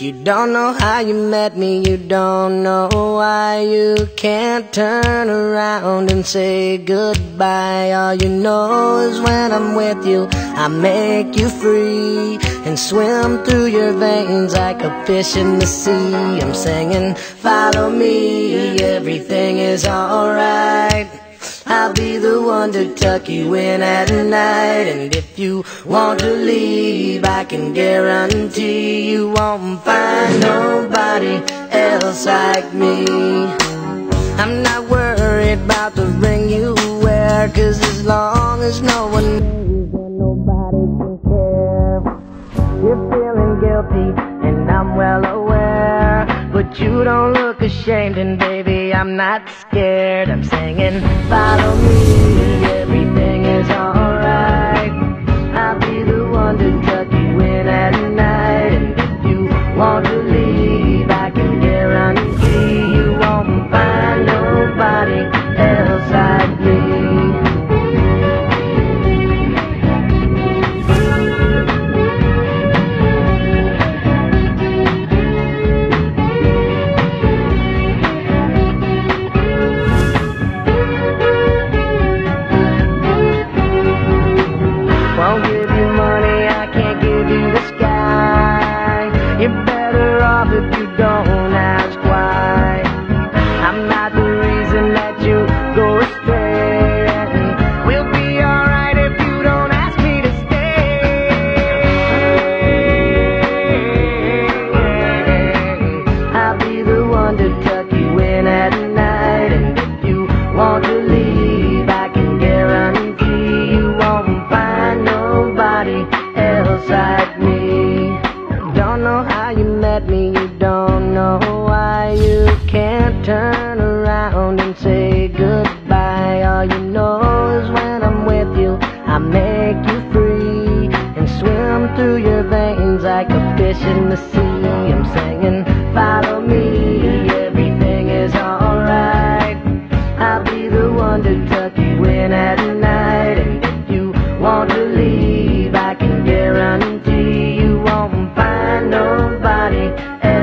You don't know how you met me, you don't know why you can't turn around and say goodbye. All you know is when I'm with you, I make you free and swim through your veins like a fish in the sea. I'm singing, follow me, everything is alright. I'll be the one to tuck you in at night. And if you want to leave, I can guarantee you won't find nobody else like me. I'm not worried about the ring you wear, 'cause as long as no one knows, then nobody can care. You're feeling guilty and I'm well aware, but you don't look ashamed, and baby, I'm not scared. I'm singing, follow me, everything is alright. I'll be the one to tuck you in at night. And if you want to leave, I can guarantee you won't find nobody else like me. Won't give you money, I can't give you the sky. You're better off if you don't ask why. I'm not the reason that you go astray, and we'll be alright if you don't ask me to stay. I'll be the one to tuck you in at night. And if you want to leave, I can guarantee you won't find nobody else like me. Don't know how you met me, you don't know why you can't turn around and say goodbye. All you know is when I'm with you, I make you free and swim through your veins like a fish in the sea. I'm singing, follow me, everything is alright. I'll be the one to tuck you in at night. And if you want to leave, I can guarantee you won't find nobody else.